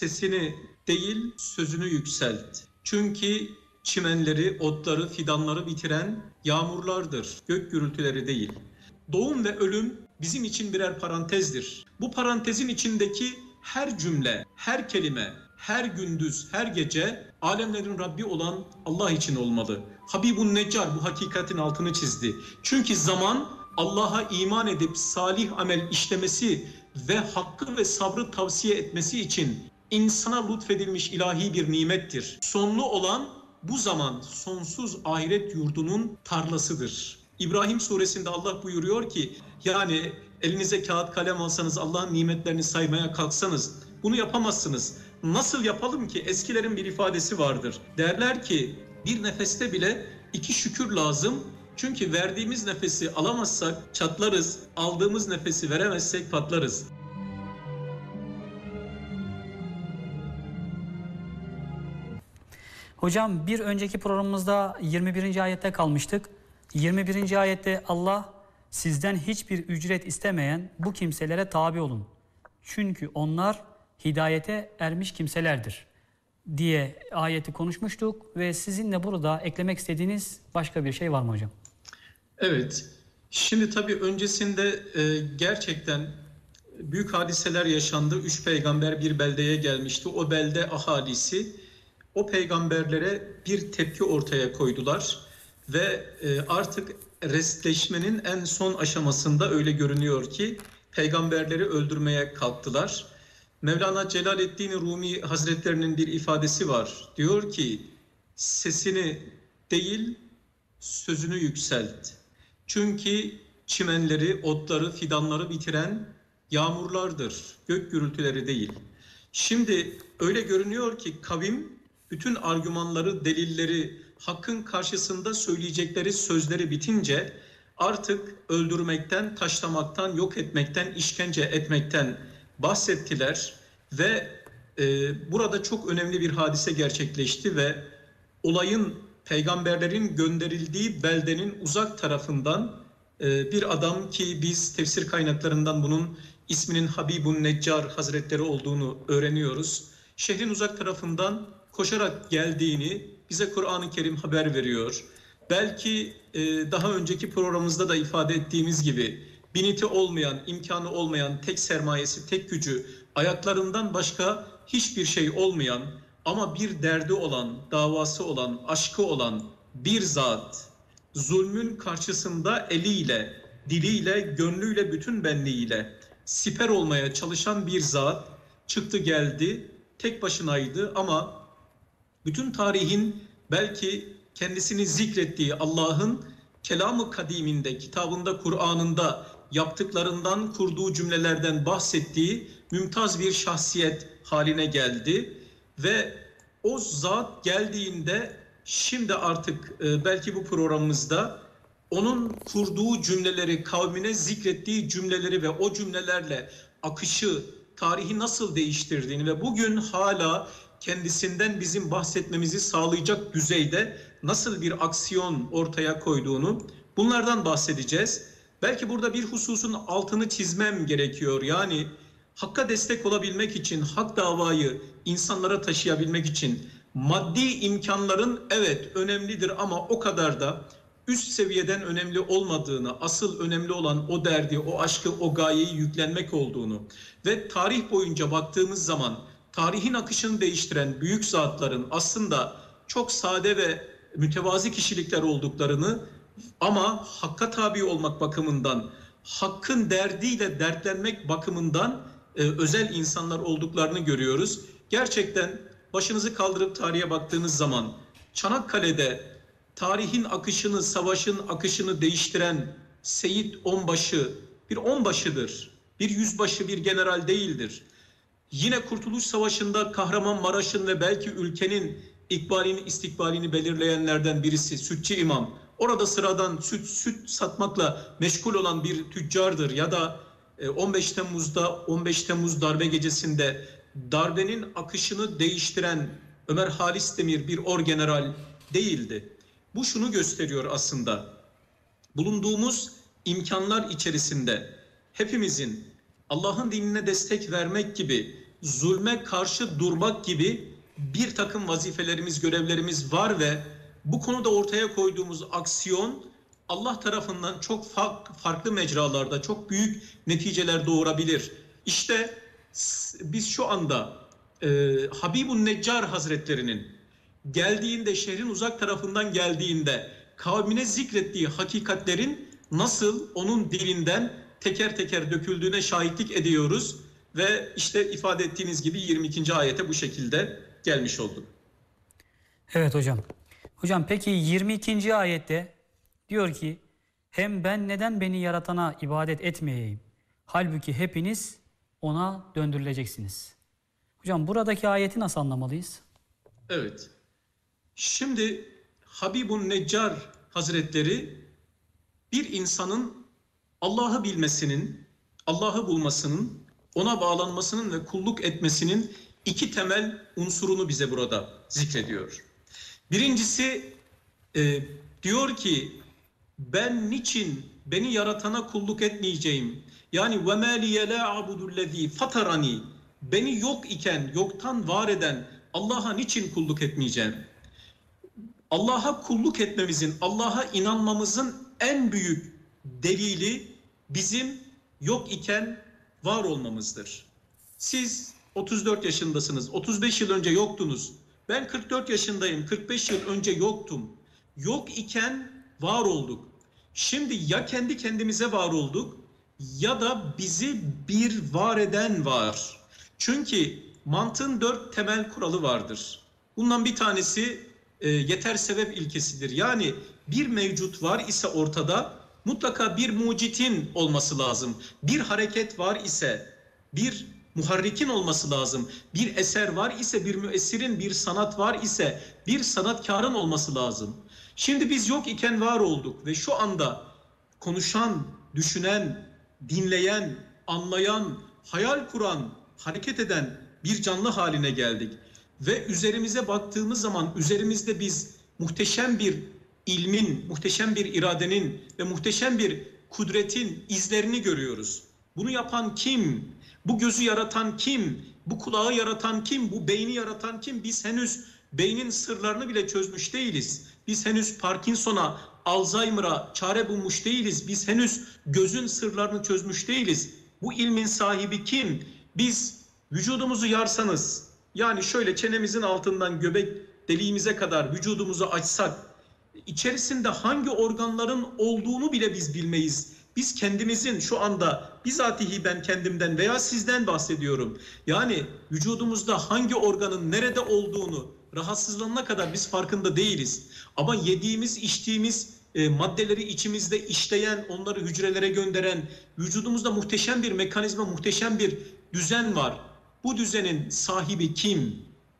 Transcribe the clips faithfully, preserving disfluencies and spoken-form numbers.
sesini değil sözünü yükselt. Çünkü çimenleri, otları, fidanları bitiren yağmurlardır, gök gürültüleri değil. Doğum ve ölüm bizim için birer parantezdir. Bu parantezin içindeki her cümle, her kelime, her gündüz, her gece alemlerin Rabbi olan Allah için olmalı. Habibun Neccar bu hakikatin altını çizdi. Çünkü zaman Allah'a iman edip salih amel işlemesi ve hakkı ve sabrı tavsiye etmesi için insana lütfedilmiş ilahi bir nimettir. Sonlu olan bu zaman sonsuz ahiret yurdunun tarlasıdır. İbrahim suresinde Allah buyuruyor ki, yani elinize kağıt kalem alsanız, Allah'ın nimetlerini saymaya kalksanız bunu yapamazsınız. Nasıl yapalım ki? Eskilerin bir ifadesi vardır. Derler ki bir nefeste bile iki şükür lazım. Çünkü verdiğimiz nefesi alamazsak çatlarız, aldığımız nefesi veremezsek patlarız. Hocam bir önceki programımızda yirmi birinci ayette kalmıştık. yirmi birinci ayette Allah sizden hiçbir ücret istemeyen bu kimselere tabi olun. Çünkü onlar hidayete ermiş kimselerdir diye ayeti konuşmuştuk ve sizinle burada eklemek istediğiniz başka bir şey var mı hocam? Evet. Şimdi tabii öncesinde e, gerçekten büyük hadiseler yaşandı. Üç peygamber bir beldeye gelmişti. O belde ahalisi o peygamberlere bir tepki ortaya koydular ve e, artık restleşmenin en son aşamasında öyle görünüyor ki peygamberleri öldürmeye kalktılar. Mevlana Celaleddin Rumi Hazretlerinin bir ifadesi var. Diyor ki sesini değil sözünü yükselt. Çünkü çimenleri, otları, fidanları bitiren yağmurlardır, gök gürültüleri değil. Şimdi öyle görünüyor ki kavim bütün argümanları, delilleri, hakkın karşısında söyleyecekleri sözleri bitince artık öldürmekten, taşlamaktan, yok etmekten, işkence etmekten bahsettiler ve e, burada çok önemli bir hadise gerçekleşti ve olayın peygamberlerin gönderildiği beldenin uzak tarafından e, bir adam ki biz tefsir kaynaklarından bunun isminin Habibun Neccar Hazretleri olduğunu öğreniyoruz. Şehrin uzak tarafından koşarak geldiğini bize Kur'an-ı Kerim haber veriyor. Belki e, daha önceki programımızda da ifade ettiğimiz gibi biniti olmayan, imkanı olmayan, tek sermayesi, tek gücü, ayaklarından başka hiçbir şey olmayan ama bir derdi olan, davası olan, aşkı olan bir zat, zulmün karşısında eliyle, diliyle, gönlüyle, bütün benliğiyle siper olmaya çalışan bir zat çıktı geldi, tek başınaydı ama bütün tarihin belki kendisini zikrettiği Allah'ın kelam-ı kadiminde, kitabında, Kur'an'ında yaptıklarından, kurduğu cümlelerden bahsettiği mümtaz bir şahsiyet haline geldi. Ve o zat geldiğinde şimdi artık e, belki bu programımızda onun kurduğu cümleleri, kavmine zikrettiği cümleleri ve o cümlelerle akışı, tarihi nasıl değiştirdiğini ve bugün hala kendisinden bizim bahsetmemizi sağlayacak düzeyde nasıl bir aksiyon ortaya koyduğunu bunlardan bahsedeceğiz. Belki burada bir hususun altını çizmem gerekiyor. Yani hakka destek olabilmek için, hak davayı insanlara taşıyabilmek için maddi imkanların evet önemlidir ama o kadar da üst seviyeden önemli olmadığını, asıl önemli olan o derdi, o aşkı, o gayeyi yüklenmek olduğunu ve tarih boyunca baktığımız zaman tarihin akışını değiştiren büyük zatların aslında çok sade ve mütevazi kişilikler olduklarını ama hakka tabi olmak bakımından, hakkın derdiyle dertlenmek bakımından e, özel insanlar olduklarını görüyoruz. Gerçekten başınızı kaldırıp tarihe baktığınız zaman Çanakkale'de tarihin akışını, savaşın akışını değiştiren Seyit Onbaşı bir onbaşıdır. Bir yüzbaşı, bir general değildir. Yine Kurtuluş Savaşı'nda Kahramanmaraş'ın ve belki ülkenin ikbalini, istikbalini belirleyenlerden birisi Sütçü İmam. Orada sıradan süt, süt satmakla meşgul olan bir tüccardır. Ya da on beş Temmuz'da, on beş Temmuz darbe gecesinde darbenin akışını değiştiren Ömer Halis Demir bir orgeneral değildi. Bu şunu gösteriyor aslında. Bulunduğumuz imkanlar içerisinde hepimizin Allah'ın dinine destek vermek gibi zulme karşı durmak gibi bir takım vazifelerimiz, görevlerimiz var ve bu konuda ortaya koyduğumuz aksiyon Allah tarafından çok farklı mecralarda çok büyük neticeler doğurabilir. İşte biz şu anda e, Habibun Neccar Hazretlerinin geldiğinde, şehrin uzak tarafından geldiğinde kavmine zikrettiği hakikatlerin nasıl onun dilinden teker teker döküldüğüne şahitlik ediyoruz. Ve işte ifade ettiğiniz gibi yirmi ikinci ayete bu şekilde gelmiş olduk. Evet hocam. Hocam peki yirmi ikinci ayette diyor ki hem ben neden beni yaratana ibadet etmeyeyim? Halbuki hepiniz ona döndürüleceksiniz. Hocam buradaki ayeti nasıl anlamalıyız? Evet. Şimdi Habibun Neccar Hazretleri bir insanın Allah'ı bilmesinin, Allah'ı bulmasının, ona bağlanmasının ve kulluk etmesinin iki temel unsurunu bize burada zikrediyor. Birincisi e, diyor ki ben niçin beni yaratana kulluk etmeyeceğim? Yani ve mâ liye lâ a'budullezî fatarani, beni yok iken, yoktan var eden Allah'a niçin kulluk etmeyeceğim? Allah'a kulluk etmemizin, Allah'a inanmamızın en büyük delili bizim yok iken var olmamızdır. Siz otuz dört yaşındasınız, otuz beş yıl önce yoktunuz. Ben kırk dört yaşındayım, kırk beş yıl önce yoktum. Yok iken var olduk. Şimdi ya kendi kendimize var olduk ya da bizi bir var eden var. Çünkü mantığın dört temel kuralı vardır. Bundan bir tanesi e, yeter sebep ilkesidir. Yani bir mevcut var ise ortada mutlaka bir mucitin olması lazım. Bir hareket var ise bir muharrikin olması lazım. Bir eser var ise bir müessirin, bir sanat var ise bir sanatkarın olması lazım. Şimdi biz yok iken var olduk ve şu anda konuşan, düşünen, dinleyen, anlayan, hayal kuran, hareket eden bir canlı haline geldik. Ve üzerimize baktığımız zaman üzerimizde biz muhteşem bir ilmin, muhteşem bir iradenin ve muhteşem bir kudretin izlerini görüyoruz. Bunu yapan kim? Bu gözü yaratan kim? Bu kulağı yaratan kim? Bu beyni yaratan kim? Biz henüz beynin sırlarını bile çözmüş değiliz. Biz henüz Parkinson'a, Alzheimer'a çare bulmuş değiliz. Biz henüz gözün sırlarını çözmüş değiliz. Bu ilmin sahibi kim? Biz vücudumuzu yarsanız, yani şöyle çenemizin altından göbek deliğimize kadar vücudumuzu açsak, içerisinde hangi organların olduğunu bile biz bilmeyiz. Biz kendimizin şu anda bizatihi ben kendimden veya sizden bahsediyorum. Yani vücudumuzda hangi organın nerede olduğunu rahatsızlanana kadar biz farkında değiliz. Ama yediğimiz, içtiğimiz e, maddeleri içimizde işleyen, onları hücrelere gönderen, vücudumuzda muhteşem bir mekanizma, muhteşem bir düzen var. Bu düzenin sahibi kim?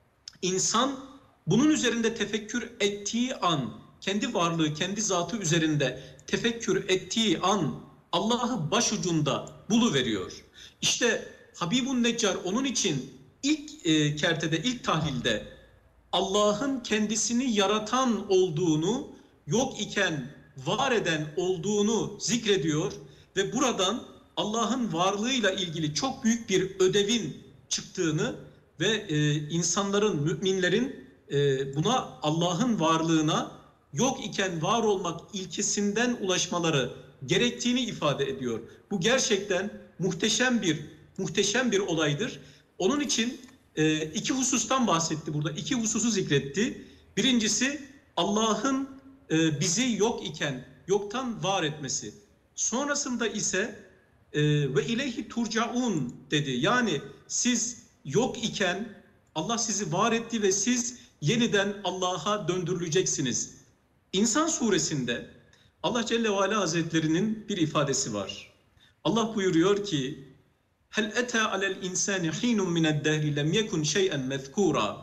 İnsan bunun üzerinde tefekkür ettiği an, kendi varlığı, kendi zatı üzerinde tefekkür ettiği an Allah'ı başucunda buluveriyor. İşte Habibun Neccar onun için ilk e, kertede, ilk tahlilde Allah'ın kendisini yaratan olduğunu, yok iken var eden olduğunu zikrediyor ve buradan Allah'ın varlığıyla ilgili çok büyük bir ödevin çıktığını ve e, insanların, müminlerin e, buna, Allah'ın varlığına yok iken var olmak ilkesinden ulaşmaları gerektiğini ifade ediyor. Bu gerçekten muhteşem bir muhteşem bir olaydır. Onun için e, iki husustan bahsetti burada. İki hususu zikretti. Birincisi Allah'ın e, bizi yok iken yoktan var etmesi. Sonrasında ise e, ve ileyhi turcaun dedi. Yani siz yok iken Allah sizi var etti ve siz yeniden Allah'a döndürüleceksiniz. İnsan suresinde Allah Celle ve Ala Hazretleri'nin bir ifadesi var. Allah buyuruyor ki hel ete alel insani hinun mined dehri lem yekun şey'en mezkura.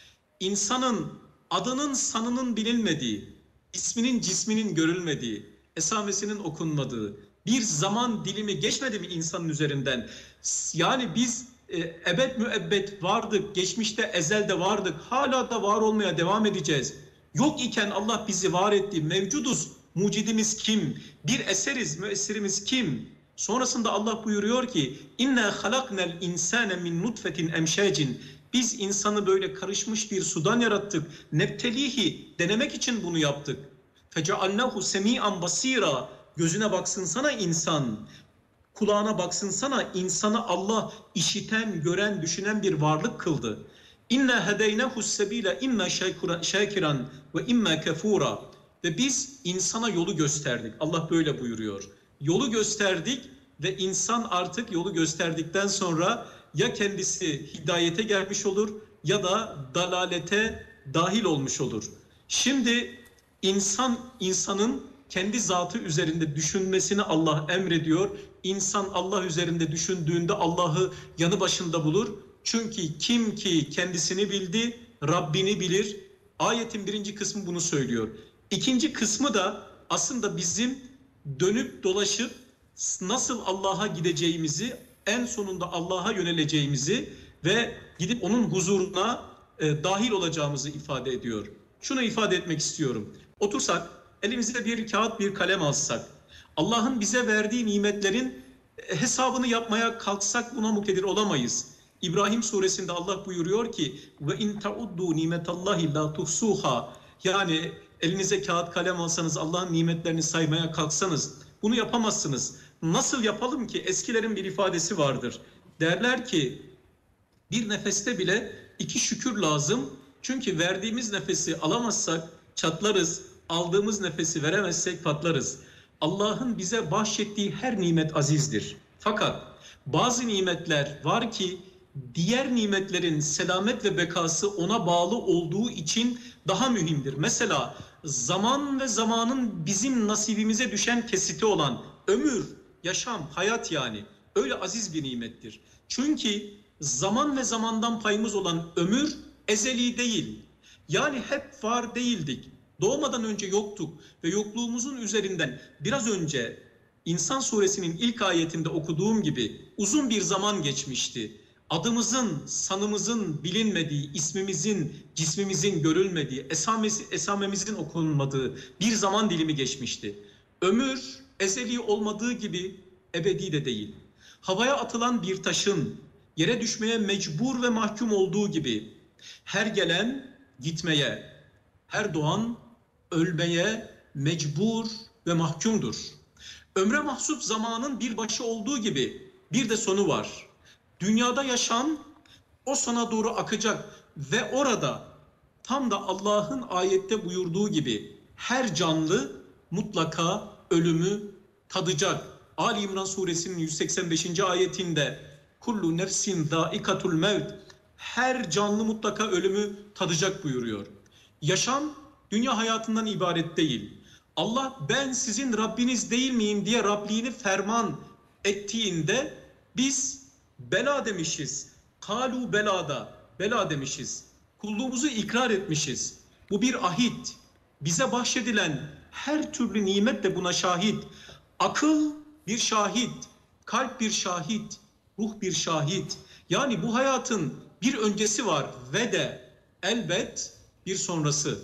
İnsanın adının sanının bilinmediği, isminin cisminin görülmediği, esamesinin okunmadığı bir zaman dilimi geçmedi mi insanın üzerinden? Yani biz e, ebed müebbet vardık, geçmişte ezelde vardık, hala da var olmaya devam edeceğiz. Yok iken Allah bizi var etti, mevcuduz. Mucidimiz kim? Bir eseriz, müessirimiz kim? Sonrasında Allah buyuruyor ki inna halaknel insane min nutfetin emşecin. Biz insanı böyle karışmış bir sudan yarattık. Nebtelihi, denemek için bunu yaptık. Fecealnahu semi'an basira. Gözüne baksın sana insan. Kulağına baksın sana insanı Allah işiten, gören, düşünen bir varlık kıldı. İnna hedeynehu sebile imma şakiran ve imma kefura. Ve biz insana yolu gösterdik. Allah böyle buyuruyor. Yolu gösterdik ve insan artık yolu gösterdikten sonra ya kendisi hidayete gelmiş olur ya da dalalete dahil olmuş olur. Şimdi insan insanın kendi zatı üzerinde düşünmesini Allah emrediyor. İnsan Allah üzerinde düşündüğünde Allah'ı yanı başında bulur. Çünkü kim ki kendisini bildi, Rabbini bilir. Ayetin birinci kısmı bunu söylüyor. İkinci kısmı da aslında bizim dönüp dolaşıp nasıl Allah'a gideceğimizi, en sonunda Allah'a yöneleceğimizi ve gidip onun huzuruna e, dahil olacağımızı ifade ediyor. Şunu ifade etmek istiyorum. Otursak, elimize bir kağıt, bir kalem alsak, Allah'ın bize verdiği nimetlerin hesabını yapmaya kalksak buna muktedir olamayız. İbrahim suresinde Allah buyuruyor ki ve in tauddu nimetallahi la tuhsuha. Yani elinize kağıt kalem alsanız Allah'ın nimetlerini saymaya kalksanız bunu yapamazsınız. Nasıl yapalım ki? Eskilerin bir ifadesi vardır. Derler ki bir nefeste bile iki şükür lazım. Çünkü verdiğimiz nefesi alamazsak çatlarız. Aldığımız nefesi veremezsek patlarız. Allah'ın bize bahşettiği her nimet azizdir. Fakat bazı nimetler var ki diğer nimetlerin selamet ve bekası ona bağlı olduğu için daha mühimdir. Mesela zaman ve zamanın bizim nasibimize düşen kesiti olan ömür, yaşam, hayat yani öyle aziz bir nimettir. Çünkü zaman ve zamandan payımız olan ömür ezeli değil. Yani hep var değildik. Doğmadan önce yoktuk ve yokluğumuzun üzerinden biraz önce İnsan suresinin ilk ayetinde okuduğum gibi uzun bir zaman geçmişti. Adımızın, sanımızın bilinmediği, ismimizin, cismimizin görülmediği, esamesi, esamemizin okunmadığı bir zaman dilimi geçmişti. Ömür ezeli olmadığı gibi ebedi de değil. Havaya atılan bir taşın yere düşmeye mecbur ve mahkum olduğu gibi her gelen gitmeye, her doğan ölmeye mecbur ve mahkumdur. Ömre mahsup zamanın bir başı olduğu gibi bir de sonu var. Dünyada yaşam o sona doğru akacak ve orada tam da Allah'ın ayette buyurduğu gibi her canlı mutlaka ölümü tadacak. Ali İmran suresinin yüz seksen beşinci ayetinde kullu nefsin daikatul mevt, her canlı mutlaka ölümü tadacak buyuruyor. Yaşam dünya hayatından ibaret değil. Allah ben sizin Rabbiniz değil miyim diye Rabliğini ferman ettiğinde biz bela demişiz. Kalu belada, bela demişiz. Kulluğumuzu ikrar etmişiz. Bu bir ahit. Bize bahşedilen her türlü nimet de buna şahit. Akıl bir şahit, kalp bir şahit, ruh bir şahit. Yani bu hayatın bir öncesi var ve de elbet bir sonrası.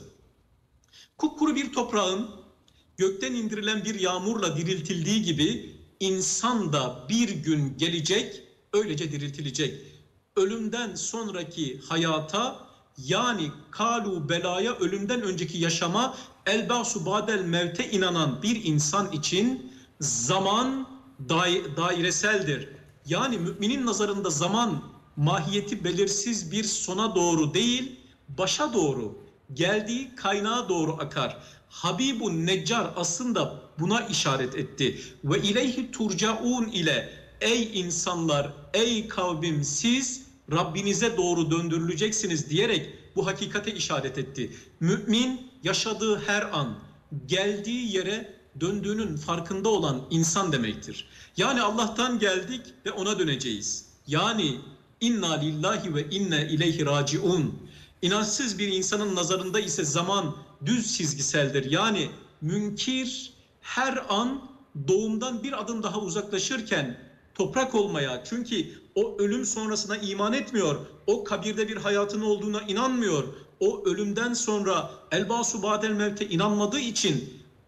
Kupkuru bir toprağın gökten indirilen bir yağmurla diriltildiği gibi insan da bir gün gelecek, öylece diriltilecek. Ölümden sonraki hayata yani kalu belaya, ölümden önceki yaşama, elbasu badel mevte inanan bir insan için zaman daireseldir. Yani müminin nazarında zaman mahiyeti belirsiz bir sona doğru değil, başa doğru, geldiği kaynağa doğru akar. Habibun Neccar aslında buna işaret etti. Ve ileyhi turcaun ile ey insanlar, ey kavmim siz Rabbinize doğru döndürüleceksiniz diyerek bu hakikate işaret etti. Mümin yaşadığı her an geldiği yere döndüğünün farkında olan insan demektir. Yani Allah'tan geldik ve ona döneceğiz. Yani inna lillahi ve inna ileyhi raciun. İnançsız bir insanın nazarında ise zaman düz çizgiseldir. Yani münkir her an doğumdan bir adım daha uzaklaşırken toprak olmaya, çünkü o ölüm sonrasına iman etmiyor, o kabirde bir hayatın olduğuna inanmıyor, o ölümden sonra elbasu badel mevte inanmadığı için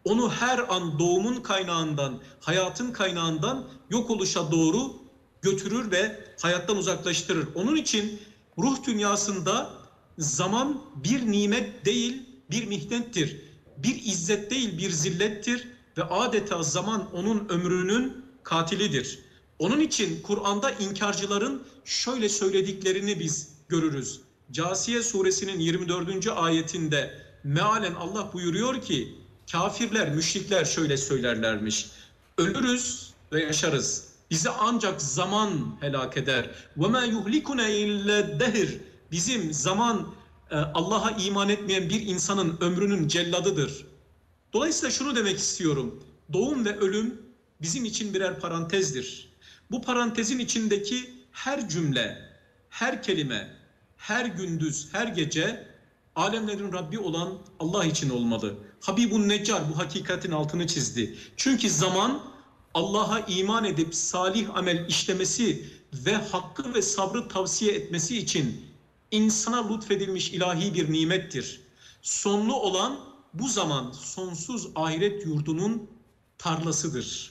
onu her an doğumun kaynağından, hayatın kaynağından yok oluşa doğru götürür ve hayattan uzaklaştırır. Onun için ruh dünyasında zaman bir nimet değil, bir mihnettir. Bir izzet değil, bir zillettir ve adeta zaman onun ömrünün katilidir. Onun için Kur'an'da inkarcıların şöyle söylediklerini biz görürüz. Câsiye suresinin yirmi dördüncü ayetinde mealen Allah buyuruyor ki kafirler, müşrikler şöyle söylerlermiş. Ölürüz ve yaşarız. Bizi ancak zaman helak eder. وَمَا يُهْلِكُنَا اِلَّا الدَّهِرِ Bizim zaman Allah'a iman etmeyen bir insanın ömrünün celladıdır. Dolayısıyla şunu demek istiyorum. Doğum ve ölüm bizim için birer parantezdir. Bu parantezin içindeki her cümle, her kelime, her gündüz, her gece alemlerin Rabbi olan Allah için olmalı. Habibun Neccar bu hakikatin altını çizdi. Çünkü zaman Allah'a iman edip salih amel işlemesi ve hakkı ve sabrı tavsiye etmesi için insana lütfedilmiş ilahi bir nimettir. Sonlu olan bu zaman sonsuz ahiret yurdunun tarlasıdır.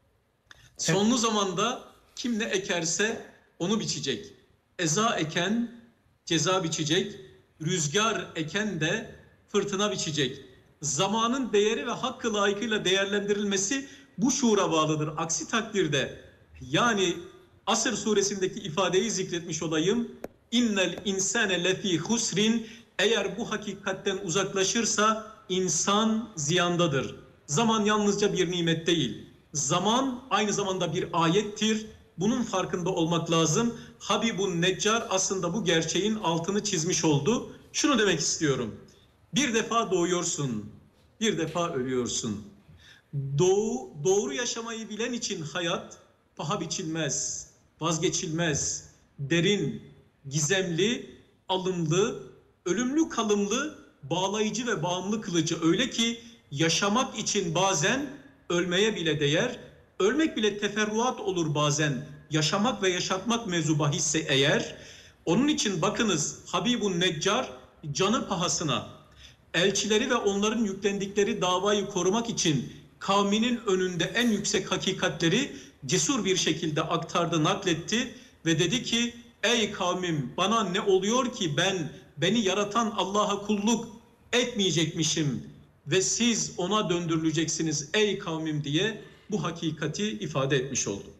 Sonlu zamanda kim ne ekerse onu biçecek. Eza eken ceza biçecek, rüzgar eken de fırtına biçecek. Zamanın değeri ve hakkı layıkıyla değerlendirilmesi bu şuura bağlıdır. Aksi takdirde yani Asr suresindeki ifadeyi zikretmiş olayım. İnnel insane lefî husrin eğer bu hakikatten uzaklaşırsa insan ziyandadır. Zaman yalnızca bir nimet değil. Zaman aynı zamanda bir ayettir. Bunun farkında olmak lazım. Habibun Neccar aslında bu gerçeğin altını çizmiş oldu. Şunu demek istiyorum. Bir defa doğuyorsun, bir defa ölüyorsun. Doğu, doğru yaşamayı bilen için hayat paha biçilmez, vazgeçilmez, derin, gizemli, alımlı, ölümlü kalımlı, bağlayıcı ve bağımlı kılıcı. Öyle ki yaşamak için bazen ölmeye bile değer, ölmek bile teferruat olur bazen. Yaşamak ve yaşatmak mevzu bahisse eğer. Onun için bakınız Habibun Neccar canı pahasına elçileri ve onların yüklendikleri davayı korumak için kavminin önünde en yüksek hakikatleri cesur bir şekilde aktardı, nakletti ve dedi ki ey kavmim bana ne oluyor ki ben beni yaratan Allah'a kulluk etmeyecekmişim ve siz ona döndürüleceksiniz ey kavmim diye bu hakikati ifade etmiş oldu.